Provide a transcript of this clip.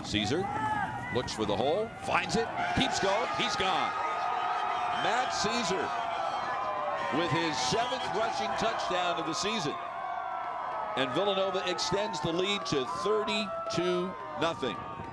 Caesar looks for the hole, finds it, keeps going, he's gone. Matt Caesar with his 7th rushing touchdown of the season. And Villanova extends the lead to 32-0.